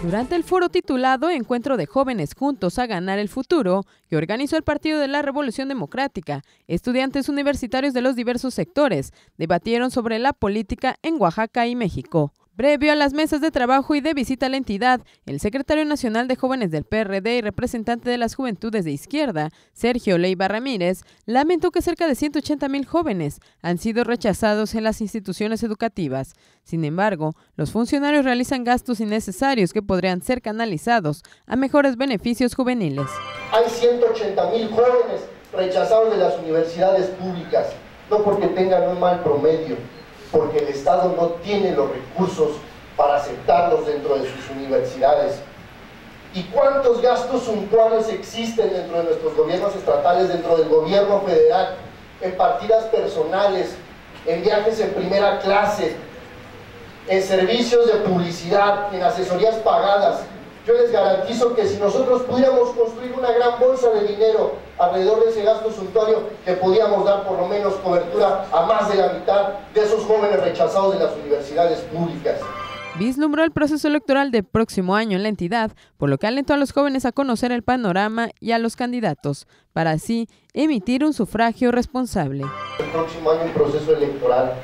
Durante el foro titulado Encuentro de Jóvenes Juntos a Ganar el Futuro, que organizó el Partido de la Revolución Democrática, estudiantes universitarios de los diversos sectores debatieron sobre la política en Oaxaca y México. Previo a las mesas de trabajo y de visita a la entidad, el secretario nacional de jóvenes del PRD y representante de las juventudes de izquierda, Sergio Leiva Ramírez, lamentó que cerca de 180,000 jóvenes han sido rechazados en las instituciones educativas. Sin embargo, los funcionarios realizan gastos innecesarios que podrían ser canalizados a mejores beneficios juveniles. Hay 180,000 jóvenes rechazados de las universidades públicas, no porque tengan un mal promedio, porque el Estado no tiene los recursos para aceptarlos dentro de sus universidades. ¿Y cuántos gastos suntuarios existen dentro de nuestros gobiernos estatales, dentro del gobierno federal, en partidas personales, en viajes en primera clase, en servicios de publicidad, en asesorías pagadas? Yo les garantizo que si nosotros pudiéramos construir una gran bolsa de dinero alrededor de ese gasto suntuario, que podíamos dar por lo menos cobertura a más de la mitad de esos jóvenes rechazados de las universidades públicas. Vislumbró el proceso electoral del próximo año en la entidad, por lo que alentó a los jóvenes a conocer el panorama y a los candidatos, para así emitir un sufragio responsable. El próximo año un proceso electoral.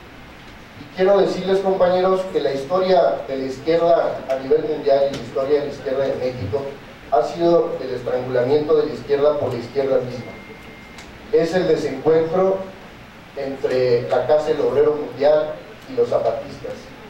Y quiero decirles, compañeros, que la historia de la izquierda a nivel mundial y la historia de la izquierda en México ha sido el estrangulamiento de la izquierda por la izquierda misma. Es el desencuentro entre la Casa del Obrero Mundial y los zapatistas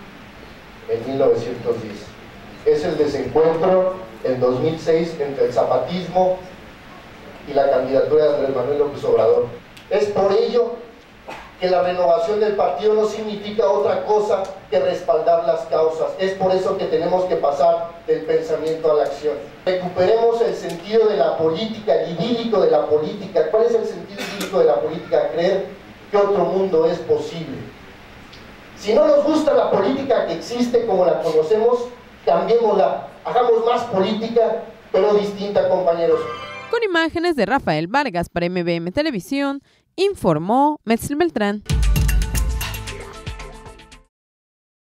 en 1910. Es el desencuentro en 2006 entre el zapatismo y la candidatura de Andrés Manuel López Obrador. Es por ello que la renovación del partido no significa otra cosa que respaldar las causas. Es por eso que tenemos que pasar del pensamiento a la acción. Recuperemos el sentido de la política, el idílico de la política. ¿Cuál es el sentido idílico de la política? Creer que otro mundo es posible. Si no nos gusta la política que existe como la conocemos, cambiémosla. Hagamos más política, pero distinta, compañeros. Con imágenes de Rafael Vargas para MBM Televisión, informó Metzel Beltrán.